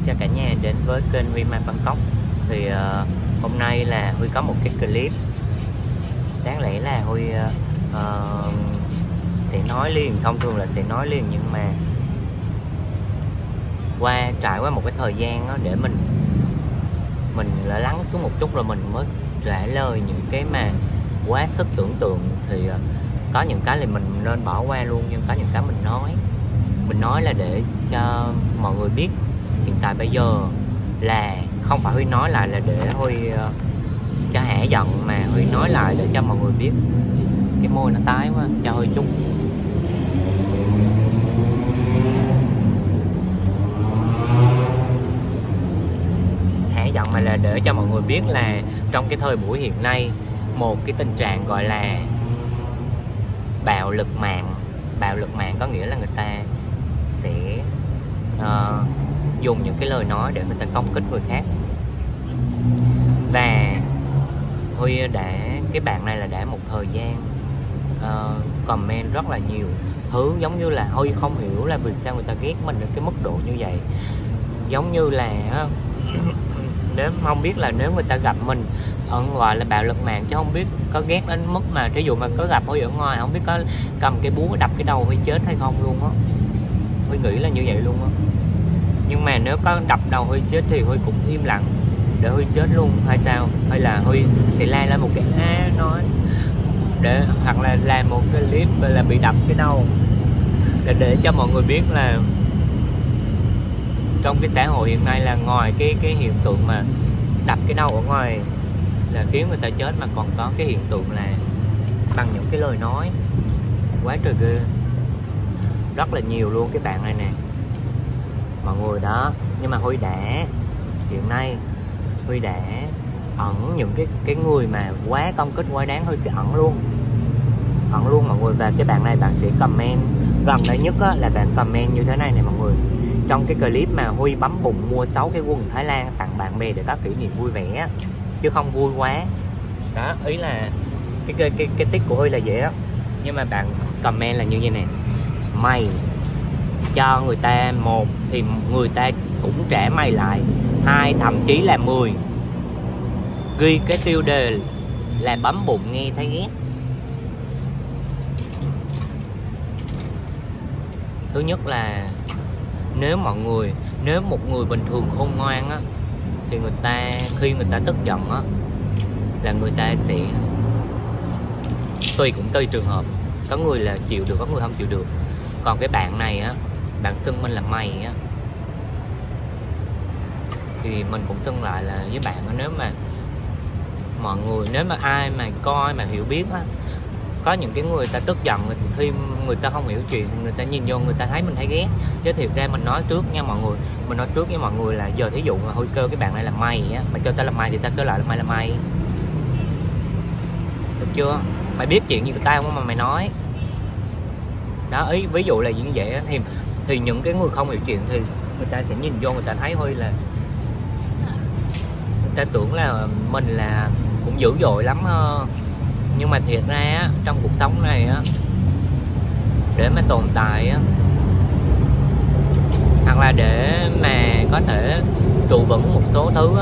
cho cả nhà đến với kênh Huy Mai Bangkok. Thì hôm nay là Huy có một cái clip, đáng lẽ là Huy sẽ nói liền, thông thường là sẽ nói liền, nhưng mà trải qua một cái thời gian đó, để mình là lắng xuống một chút rồi mình mới trả lời những cái mà quá sức tưởng tượng. Thì có những cái là mình nên bỏ qua luôn, nhưng có những cái mình nói là để cho mọi người biết hiện tại bây giờ là không phải Huy nói lại là để Huy cho hả giận, mà Huy nói lại để cho mọi người biết. Cái môi nó tái quá, cho Huy chút. Hả giận mà là để cho mọi người biết là trong cái thời buổi hiện nay, một cái tình trạng gọi là bạo lực mạng. Bạo lực mạng có nghĩa là người ta sẽ dùng những cái lời nói để người ta công kích người khác. Và Huy cái bạn này là đã một thời gian comment rất là nhiều thứ, giống như là Huy không hiểu là vì sao người ta ghét mình đến cái mức độ như vậy. Giống như là nếu không biết là nếu người ta gặp mình ở ngoài là bạo lực mạng, chứ không biết có ghét đến mức mà ví dụ mà có gặp Huy ở ngoài không biết có cầm cái búa đập cái đầu Huy chết hay không luôn á. Huy nghĩ là như vậy luôn á. Nhưng mà nếu có đập đầu Huy chết thì Huy cũng im lặng để Huy chết luôn hay sao? Hay là Huy sẽ la lên một cái nói để, hoặc là làm một cái clip là bị đập cái đầu để cho mọi người biết là trong cái xã hội hiện nay là ngoài cái hiện tượng mà đập cái đầu ở ngoài là khiến người ta chết, mà còn có cái hiện tượng là bằng những cái lời nói quá trời ghê, rất là nhiều luôn. Cái bạn này nè mọi người đó. Nhưng mà Huy hiện nay Huy đã ẩn những cái người mà quá công kích quá đáng, Huy sẽ ẩn luôn mọi người. Và cái bạn này bạn sẽ comment gần đây nhất á, là bạn comment như thế này nè mọi người. Trong cái clip mà Huy bấm bụng mua 6 cái quần Thái Lan tặng bạn bè để có kỷ niệm vui vẻ, chứ không vui quá đó. Ý là cái tích của Huy là vậy đó. Nhưng mà bạn comment là như vậy nè: mày cho người ta một thì người ta cũng trả mày lại, hai thậm chí là 10. Ghi cái tiêu đề là bấm bụng nghe thấy ghét. Thứ nhất là nếu một người bình thường khôn ngoan á, thì khi người ta tức giận á là người ta sẽ tùy trường hợp, có người là chịu được, có người không chịu được. Còn cái bạn này á, bạn xưng mình là mày á, thì mình cũng xưng lại là với bạn á. Nếu mà mọi người, nếu mà ai mà coi mà hiểu biết á, có những cái người ta tức giận khi người ta không hiểu chuyện thì người ta nhìn vô người ta thấy mình thấy ghét. Chứ thiệt ra mình nói trước nha mọi người, mình nói trước với mọi người là giờ thí dụ mà Huy kêu cái bạn này là mày á, mày kêu ta là mày thì ta kêu lại là mày là mày, được chưa? Mày biết chuyện gì của tao không mà mày nói đó. Ý ví dụ là như vậy á, thì những cái người không hiểu chuyện thì người ta sẽ nhìn vô người ta thấy Huy là người ta tưởng là mình là cũng dữ dội lắm. Nhưng mà thiệt ra á, trong cuộc sống này á, để mà tồn tại á, hoặc là để mà có thể trụ vững một số thứ á,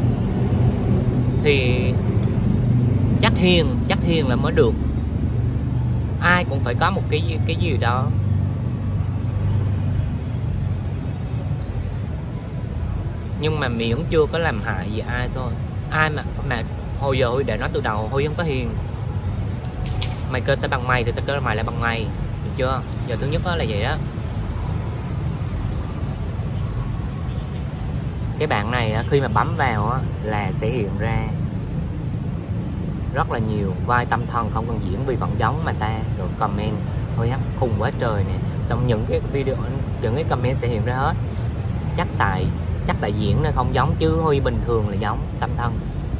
thì chắc hiền là mới được. Ai cũng phải có một cái gì đó. Nhưng mà miễn chưa có làm hại gì ai thôi. Ai mà hồi giờ Huy đã nói từ đầu, Huy không có hiền. Mày kêu tao bằng mày thì tao kêu mày lại bằng mày, được chưa? Giờ thứ nhất đó là vậy đó. Cái bạn này khi mà bấm vào là sẽ hiện ra rất là nhiều vai tâm thần không cần diễn vì vẫn giống mà ta, rồi comment thôi á khùng quá trời nè. Xong những cái video, những cái comment sẽ hiện ra hết. Chắc tại diễn nên không giống, chứ Huy bình thường là giống tâm thân.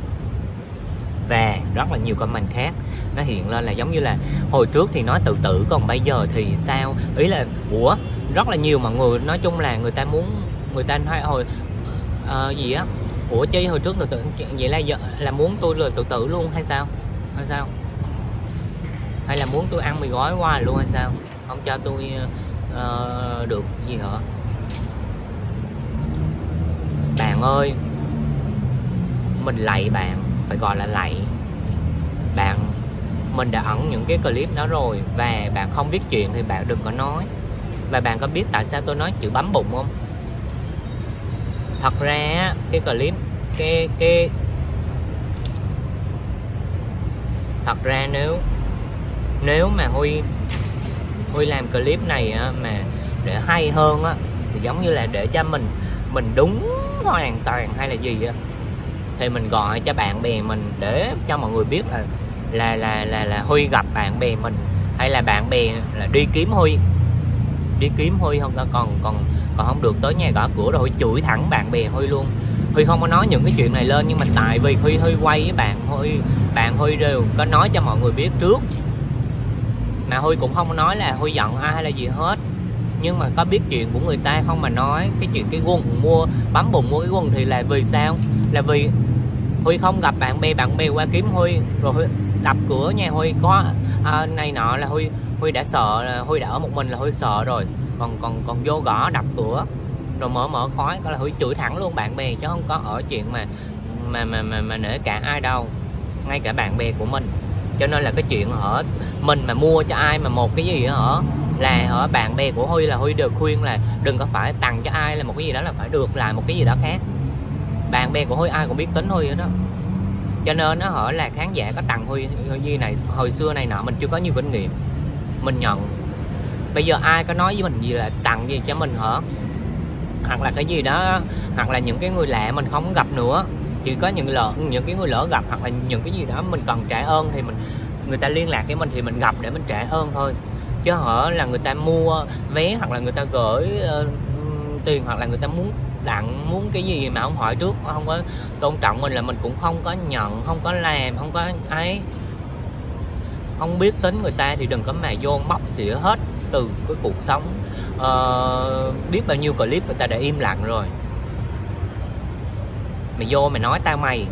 Và rất là nhiều comment khác nó hiện lên là giống như là hồi trước thì nói tự tử, còn bây giờ thì sao. Ý là rất là nhiều mọi người. Nói chung là người ta nói hồi gì á, chi hồi trước tự tử vậy là giờ là muốn tôi rồi tự tử luôn hay sao? Hay là muốn tôi ăn mì gói hoài luôn hay sao? Không cho tôi được gì hả? ơi, mình lạy bạn, phải gọi là lạy bạn, mình đã ẩn những cái clip đó rồi, và bạn không biết chuyện thì bạn đừng có nói. Và bạn có biết tại sao tôi nói chữ bấm bụng không? Thật ra cái clip thật ra nếu mà Huy làm clip này á, mà để hay hơn á, thì giống như là để cho mình đúng hoàn toàn hay là gì á, thì mình gọi cho bạn bè mình để cho mọi người biết là Huy gặp bạn bè mình, hay là bạn bè là đi kiếm Huy không, còn không được tới nhà gõ cửa rồi Huy chửi thẳng bạn bè Huy luôn. Huy không có nói những cái chuyện này lên, nhưng mà tại vì Huy quay với bạn Huy đều có nói cho mọi người biết trước, mà Huy cũng không có nói là Huy giận ai hay là gì hết. Nhưng mà có biết chuyện của người ta không mà nói cái chuyện cái quần bấm bụng mua cái quần thì là vì sao? Là vì Huy không gặp bạn bè qua kiếm Huy, rồi Huy đập cửa nhà Huy có này nọ, là Huy đã sợ, là Huy đã ở một mình là Huy sợ rồi, còn vô gõ đập cửa rồi mở khói, có là Huy chửi thẳng luôn bạn bè, chứ không có ở chuyện mà nể cả ai đâu, ngay cả bạn bè của mình. Cho nên là cái chuyện ở mình mà mua cho ai mà một cái gì ở là ở bạn bè của Huy là Huy đều khuyên là đừng có phải tặng cho ai là một cái gì đó là phải được lại một cái gì đó khác. Bạn bè của Huy ai cũng biết tính Huy đó, cho nên nó hỏi là khán giả có tặng Huy gì này hồi xưa này nọ, mình chưa có nhiều kinh nghiệm, mình nhận. Bây giờ ai có nói với mình gì là tặng gì cho mình hả, hoặc là cái gì đó, hoặc là những cái người lạ mình không gặp nữa, chỉ có những cái người lỡ gặp, hoặc là những cái gì đó mình cần trả ơn thì người ta liên lạc với mình thì mình gặp để mình trả ơn thôi. Chứ hở là người ta mua vé, hoặc là người ta gửi tiền, hoặc là người ta muốn tặng muốn cái gì mà không hỏi trước, không có tôn trọng mình, là mình cũng không có nhận, không có làm, không có ấy. Không biết tính người ta thì đừng có mà vô móc xỉa hết từ cái cuộc sống. Biết bao nhiêu clip người ta đã im lặng rồi, mày vô mày nói tao mày.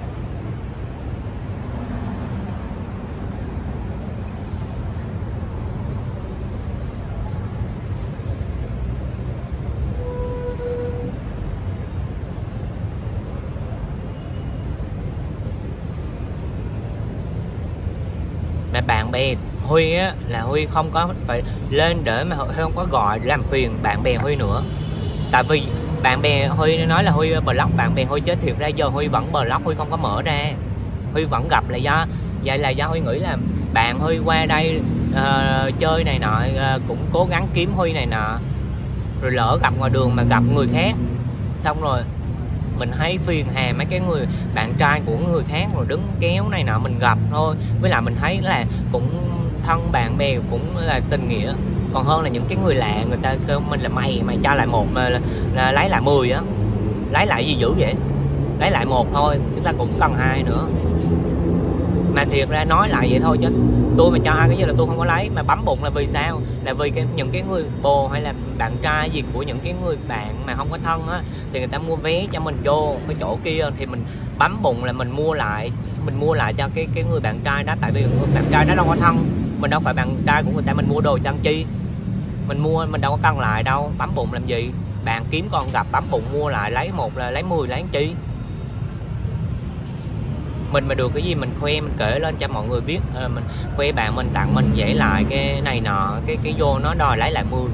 Mà bạn bè Huy á, là Huy không có phải lên để mà không có gọi làm phiền bạn bè Huy nữa. Tại vì bạn bè Huy nói là Huy block bạn bè Huy, chứ thiệt ra giờ Huy vẫn block, Huy không có mở ra. Huy vẫn gặp là do vậy, là do Huy nghĩ là bạn Huy qua đây chơi này nọ, cũng cố gắng kiếm Huy này nọ, rồi lỡ gặp ngoài đường mà gặp người khác, xong rồi mình thấy phiền hà mấy cái người bạn trai của người khác rồi đứng kéo này nọ mình gặp thôi. Với lại mình thấy là cũng thân bạn bè cũng là tình nghĩa, còn hơn là những cái người lạ người ta kêu mình là mày cho lại một mà là lấy lại 10 á. Lấy lại gì dữ vậy, lấy lại một thôi, chúng ta cũng cần hai nữa. Mà thiệt ra nói lại vậy thôi, chứ tôi mà cho ai cái gì là tôi không có lấy. Mà bấm bụng là vì sao? Là vì những cái người bồ hay là bạn trai gì của những cái người bạn mà không có thân á, thì người ta mua vé cho mình vô cái chỗ kia, thì mình bấm bụng là mình mua lại cho cái người bạn trai đó. Tại vì người bạn trai đó đâu có thân, mình đâu phải bạn trai của người ta, mình mua đồ cho chi, mình đâu có cần lại đâu. Bấm bụng làm gì? Bạn kiếm con gặp bấm bụng mua lại, lấy một là lấy 10 lấy chi. Mình mà được cái gì mình khoe, mình kể lên cho mọi người biết, mình khoe bạn mình tặng mình vậy lại cái này nọ, cái vô nó đòi lấy lại 10.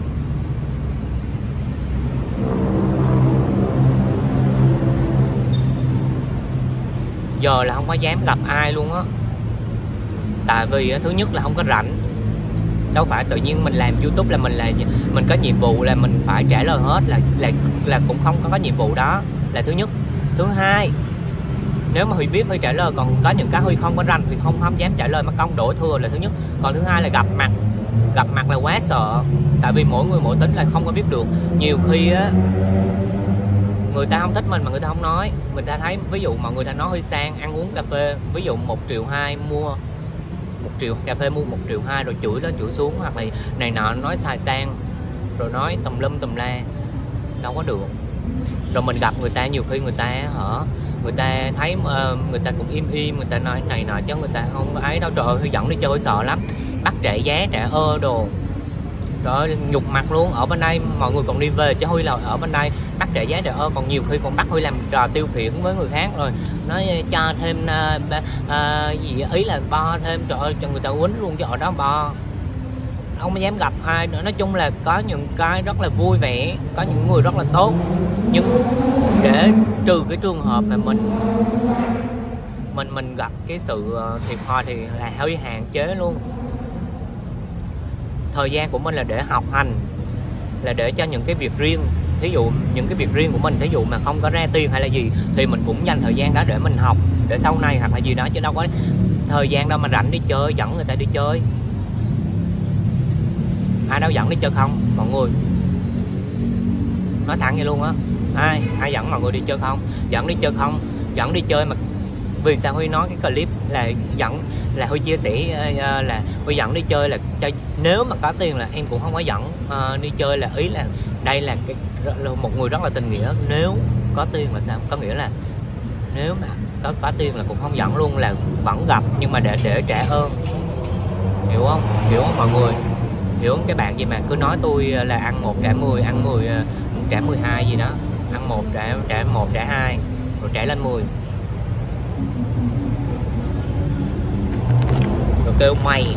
Giờ là không có dám gặp ai luôn á. Tại vì thứ nhất là không có rảnh, đâu phải tự nhiên mình làm YouTube là mình có nhiệm vụ là mình phải trả lời hết, là cũng không có nhiệm vụ đó là thứ nhất. Thứ hai, nếu mà Huy biết Huy trả lời, còn có những cái Huy không có rành thì không dám trả lời, mất công đổ thừa là thứ nhất. Còn thứ hai là gặp mặt là quá sợ, tại vì mỗi người mỗi tính là không có biết được. Nhiều khi á người ta không thích mình mà người ta không nói, người ta thấy ví dụ mọi người ta nói Huy sang ăn uống cà phê, ví dụ 1,2 triệu mua 1 triệu cà phê, mua 1,2 triệu rồi chửi lên chửi xuống, hoặc là này nọ nói xài sang, rồi nói tùm lum tùm la, đâu có được. Rồi mình gặp người ta nhiều khi người ta thấy người ta cũng im, người ta nói này nọ chứ người ta không có ấy đâu. Trời ơi, Huy dẫn đi chơi sợ lắm, bắt trả giá trả đồ, Trời ơi, nhục mặt luôn. Ở bên đây mọi người còn đi về chứ Huy là ở bên đây bắt trả giá, trời ơi, còn nhiều khi còn bắt Huy làm trò tiêu khiển với người khác, rồi nói cho thêm gì ý là bo thêm, trời ơi, cho người ta quýnh luôn chứ ở đó bo không có dám gặp ai nữa. Nói chung là có những cái rất là vui vẻ, có những người rất là tốt, nhưng để trừ cái trường hợp mà mình gặp cái sự thiệt thòi thì là hơi hạn chế luôn. Thời gian của mình là để học hành, là để cho những cái việc riêng. Thí dụ những cái việc riêng của mình, thí dụ mà không có ra tiền hay là gì thì mình cũng dành thời gian đó để mình học, để sau này hoặc là gì đó, chứ đâu có thời gian đâu mà rảnh đi chơi, dẫn người ta đi chơi. Ai đâu dẫn đi chơi không mọi người, nói thẳng vậy luôn á. Ai dẫn mọi người đi chơi không? Dẫn đi chơi không? Dẫn đi chơi mà vì sao Huy nói cái clip là dẫn, là Huy chia sẻ là Huy dẫn đi chơi là cho, nếu mà có tiền là em cũng không có dẫn đi chơi, là ý là đây là một người rất là tình nghĩa. Nếu có tiền là sao? Có nghĩa là nếu mà có tiền là cũng không dẫn luôn, là vẫn gặp nhưng mà để trả ơn, hiểu không? Hiểu không mọi người? Hiểu không? Cái bạn gì mà cứ nói tôi là ăn 1 trả 10, ăn 10 trả 12 gì đó, ăn 1 trả 1 trả 2 rồi trả lên 10, rồi kêu mày.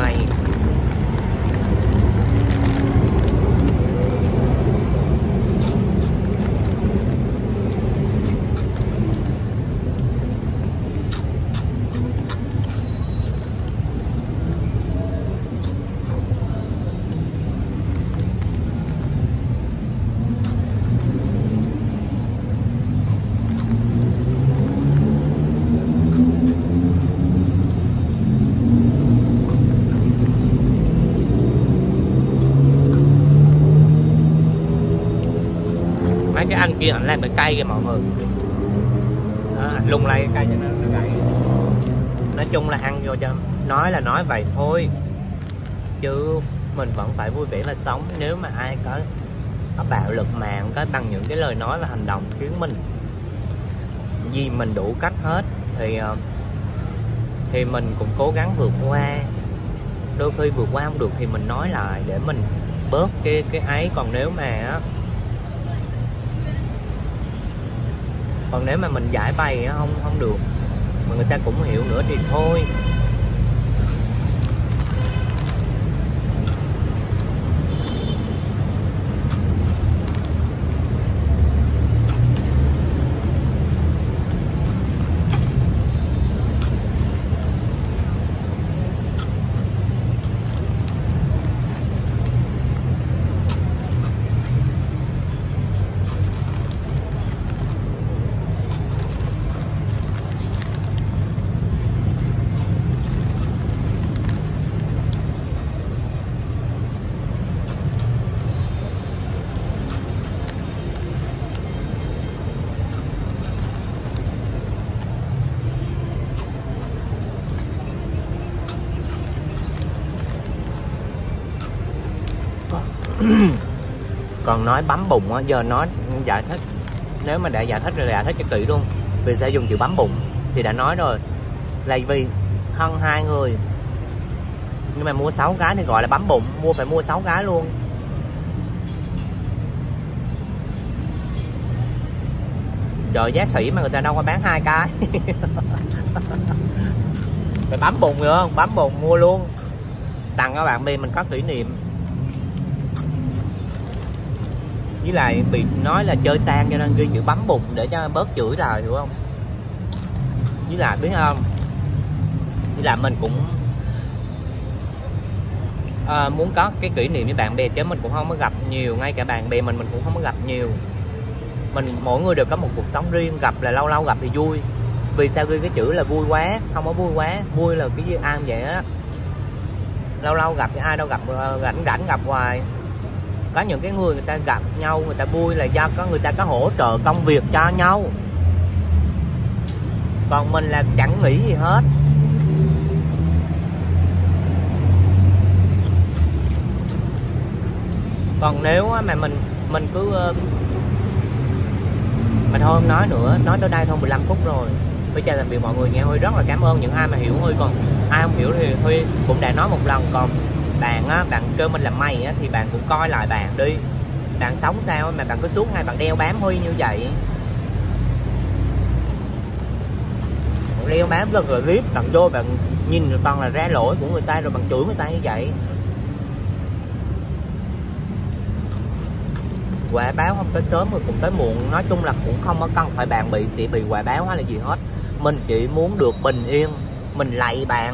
Cái anh kia anh làm cái cây kìa mọi người, anh lung lay cái cây cho nó gãy. Nói chung là ăn vô cho nói là nói vậy thôi, chứ mình vẫn phải vui vẻ và sống. Nếu mà ai có bạo lực mạng, có bằng những cái lời nói và hành động khiến mình vì mình đủ cách hết thì mình cũng cố gắng vượt qua. Đôi khi vượt qua không được thì mình nói lại để mình bớt cái ấy. Còn nếu mà mình giải bày không được mà người ta cũng hiểu nữa thì thôi. Còn nói bấm bụng á, giờ nói giải thích, nếu mà đã giải thích rồi giải thích cho kỹ luôn vì sao dùng chữ bấm bụng thì đã nói rồi, là vì thân hai người nhưng mà mua 6 cái thì gọi là bấm bụng, phải mua 6 cái luôn. Trời, giá sỉ mà người ta đâu có bán 2 cái. Phải bấm bụng nữa không? Bấm bụng mua luôn, tặng các bạn bè mình có kỷ niệm. Với lại bị nói là chơi sang cho nên ghi chữ bấm bụng để cho bớt chửi lại, hiểu không? Với lại biết không, với lại mình cũng muốn có cái kỷ niệm với bạn bè, chứ mình cũng không có gặp nhiều, ngay cả bạn bè mình cũng không có gặp nhiều. Mình mỗi người đều có một cuộc sống riêng, gặp là lâu lâu gặp thì vui. Vì sao ghi cái chữ là vui quá? Không có vui quá, vui là cái gì ai vậy á. Lâu lâu gặp chứ ai đâu gặp rảnh gặp hoài. Có những cái người ta gặp nhau, người ta vui là do người ta có hỗ trợ công việc cho nhau. Còn mình là chẳng nghĩ gì hết. Còn nếu mà mình cứ mà thôi không nói nữa, nói tới đây thôi 15 phút rồi. Huy chào tạm biệt mọi người nha. Huy rất là cảm ơn những ai mà hiểu Huy, còn ai không hiểu thì Huy cũng đã nói một lần. Còn bạn á, bạn kêu mình là mày á, thì bạn cũng coi lại bạn đi. Bạn sống sao mà bạn cứ suốt ngày bạn đeo bám Huy như vậy. Bạn đeo bám rất là clip, bạn vô bạn nhìn rồi toàn là ra lỗi của người ta rồi bạn chửi người ta như vậy. Quả báo không tới sớm rồi cũng tới muộn, nói chung là cũng không có cần phải bạn sẽ bị quả báo hay là gì hết. Mình chỉ muốn được bình yên, mình lạy bạn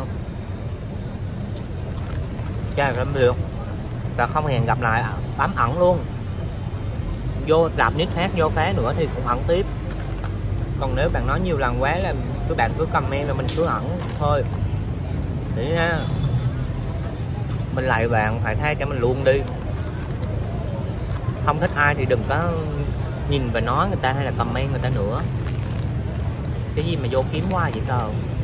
cho làm được và không hẹn gặp lại, bấm ẩn luôn. Vô đạp nick khác vô phá nữa thì cũng ẩn tiếp. Còn nếu bạn nói nhiều lần quá là các bạn cứ comment là mình cứ ẩn thôi. Để nha, mình lạy bạn hãy tha cho mình luôn đi. Không thích ai thì đừng có nhìn và nói người ta hay là comment người ta nữa. Cái gì mà vô kiếm qua vậy trời.